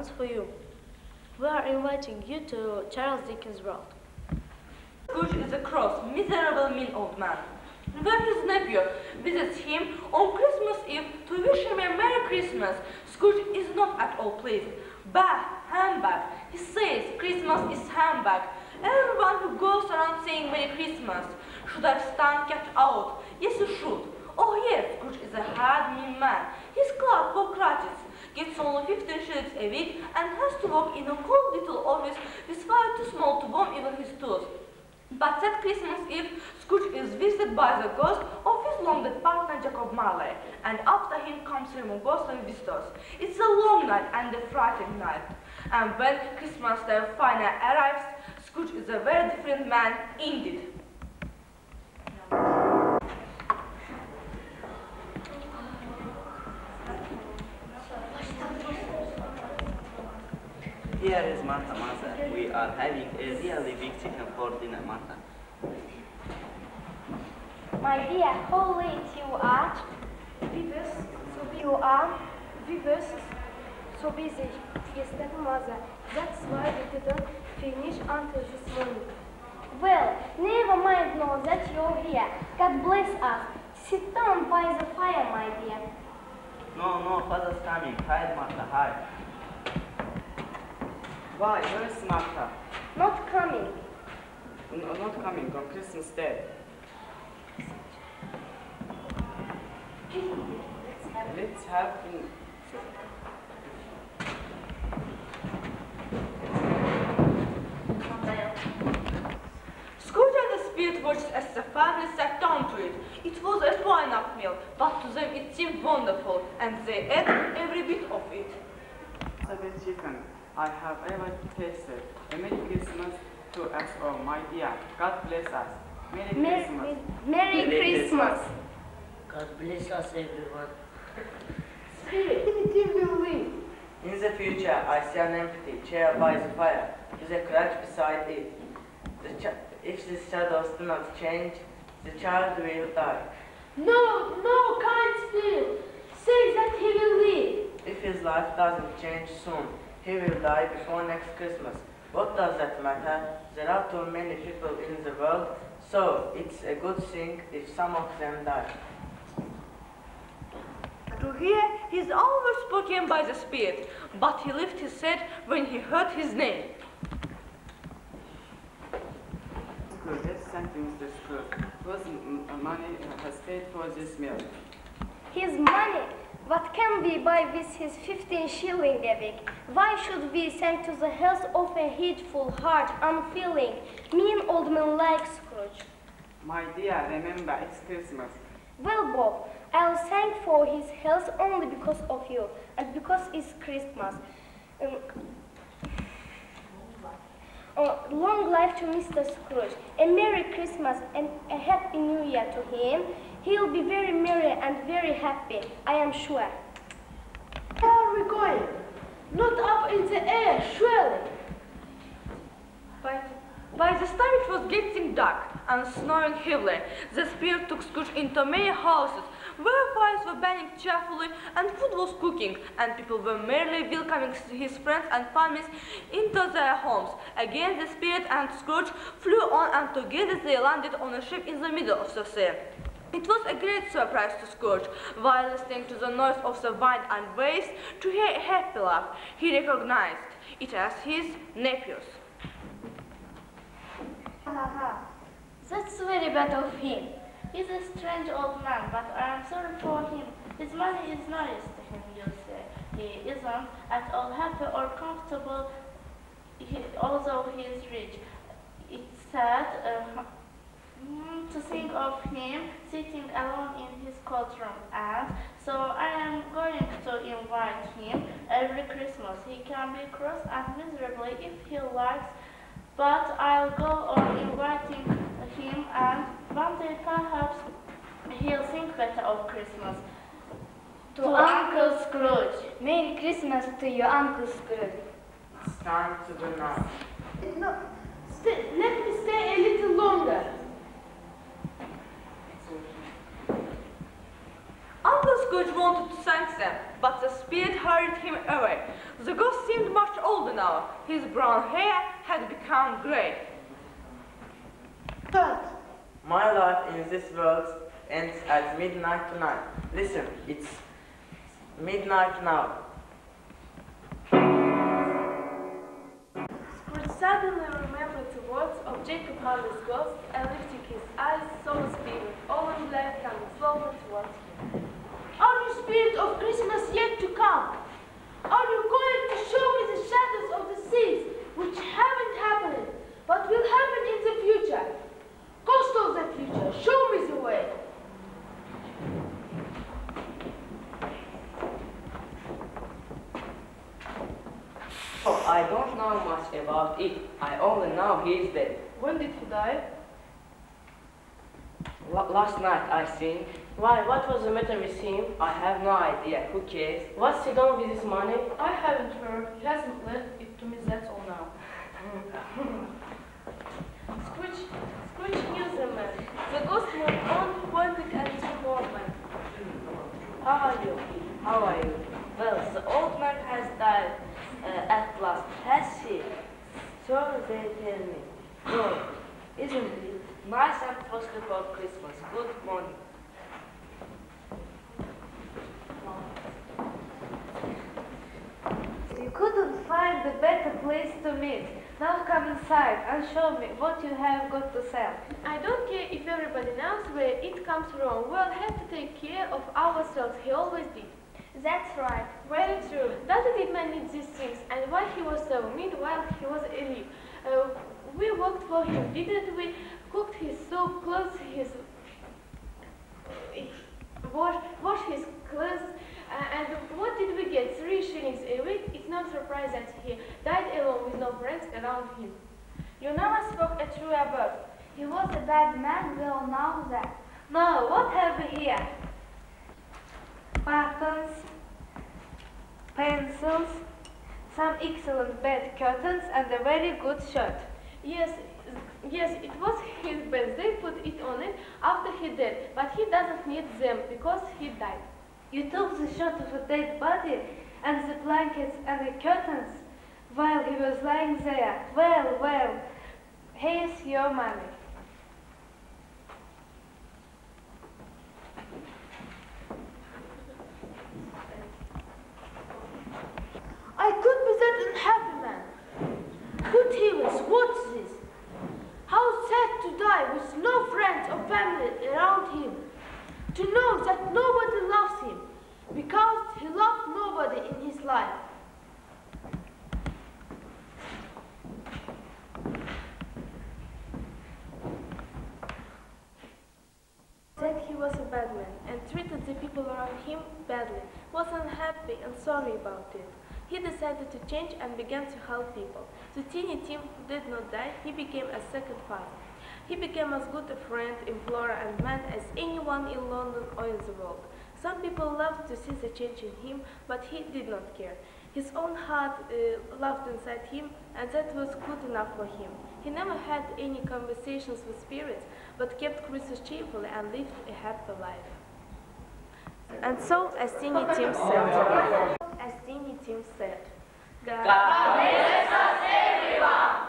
Christmas for you. We are inviting you to Charles Dickens' world. Scrooge is a cross, miserable, mean old man. When his nephew visits him on Christmas Eve to wish him a Merry Christmas, Scrooge is not at all pleased. Bah, humbug! He says Christmas is humbug. Everyone who goes around saying Merry Christmas should have stand kept out. Yes, you should. Oh yes, Scrooge is a hard, mean man. His clerk for crutches, gets only 15 shillings a week and has to work in a cold little office with fire too small to warm even his toes. But that Christmas Eve, Scrooge is visited by the ghost of his long-dead partner Jacob Marley, and after him comes several ghostly visitors. It's a long night and a frightening night. And when Christmas Day finally arrives, Scrooge is a very different man indeed. Here is Martha, mother. We are having a really big chicken for dinner, Martha. My dear, how late you are? We were so busy yesterday, mother. That's why we didn't finish until this morning. Well, never mind now that you're here. God bless us. Sit down by the fire, my dear. No, father's coming. Hide, Martha, hide. Why? Where is Martha? Not coming. No, not coming on Christmas Day. Let's have Scrooge and the Spirit watched as the family sat down to it. It was a fine-enough meal, but to them it seemed wonderful, and they ate every bit of it. the best chicken I have ever tasted. A Merry Christmas to us all, my dear. God bless us. Merry Christmas. Merry Christmas. God bless us, everyone. Spirit, give me wings. In the future, I see an empty chair by the fire, with a crutch beside it. If the shadows do not change, the child will die. No, kind Spirit. Say that he will live. If his life doesn't change soon, he will die before next Christmas. What does that matter? There are too many people in the world, so it's a good thing if some of them die. To hear, he is always spoken by the Spirit, but he lifted his head when he heard his name. Good, let's send to Mr. Scrooge. Whose money has paid for this meal? His money. What can we buy with his 15 shillings a week? Why should we send to the health of a hateful heart, unfeeling, mean old man like Scrooge? My dear, remember, it's Christmas. Well, Bob, I'll thank for his health only because of you, and because it's Christmas. Long life to Mr. Scrooge, a Merry Christmas and a Happy New Year to him. He'll be very merry and very happy, I am sure. Where are we going? Not up in the air, surely. By this time it was getting dark and snowing heavily. The Spirit took Scrooge into many houses where fires were burning cheerfully and food was cooking, and people were merrily welcoming his friends and families into their homes. Again the Spirit and Scrooge flew on, and together they landed on a ship in the middle of the sea. It was a great surprise to Scrooge, while listening to the noise of the wind and waves, to hear a happy laugh. He recognized it as his nephew's. That's very bad of him. He's a strange old man, but I am sorry for him. His money is no use to him, you say. He isn't at all happy or comfortable, although he is rich. It's sad to think of him sitting alone in his cold room, and so I am going to invite him every Christmas. He can be cross and miserable if he likes, but I'll go on inviting him, and one day perhaps he'll think better of Christmas. To Uncle Scrooge. Merry Christmas to you, Uncle Scrooge. It's time to go now. No, let me stay a little longer. Uncle Scrooge wanted to thank them, but the spirit hurried him away. The ghost seemed much older now. His brown hair had become grey. But my life in this world ends at midnight tonight. Listen, it's midnight now. Scrooge suddenly remembered the words of Jacob Marley's ghost, and lifting his eyes, saw a spirit, all in black, coming slowly towards him. Are you spirit of Christmas yet to come? Are you going to show me the shadows of the seas, which haven't happened, but will happen in the future? Ghost of the future, show me the way. Oh, I don't know much about it. I only know he is dead. When did he die? Last night, I think. Why? What was the matter with him? I have no idea. Who cares? What's he done with his money? I haven't heard. He hasn't lent it to me, that's all now. Scrooge knew the man. The ghost moved on, pointing at the old man. How are you? How are you? Well, the old man has died at last. Has he? So they tell me. No, isn't it? Nice and frosty for Christmas. Good morning. You couldn't find a better place to meet. Now come inside and show me what you have got to sell. I don't care if everybody knows where it comes from. We'll have to take care of ourselves. He always did. That's right. Very true. Doesn't it man need these things? And why he was so mean while he was alive? We worked for him, didn't we? Cooked his soup, clothed his... wash his clothes. And what did we get? 3 shillings a week? It's no surprise that he died alone with no friends around him. You never spoke a true word. He was a bad man, we all know that. Now, what have we here? Buttons, pencils, some excellent bed curtains, and a very good shirt. Yes, it was his best. They put it on it after he died, but he doesn't need them because he died. You took the shirt of a dead body and the blankets and the curtains while he was lying there. Well, here's your money. I could be that unhappy man. Good heavens, what's this? How sad to die with no friends or family around him. To know that nobody loves him because he loved nobody in his life. That he was a bad man and treated the people around him badly, was unhappy and sorry about it. He decided to change and began to help people. The teeny Tim did not die, he became a second father. He became as good a friend, implorer and man as anyone in London or in the world. Some people loved to see the change in him, but he did not care. His own heart loved inside him, and that was good enough for him. He never had any conversations with spirits, but kept Christmas cheerfully and lived a happy life. And so, as Teeny Tim said, God bless us, everyone!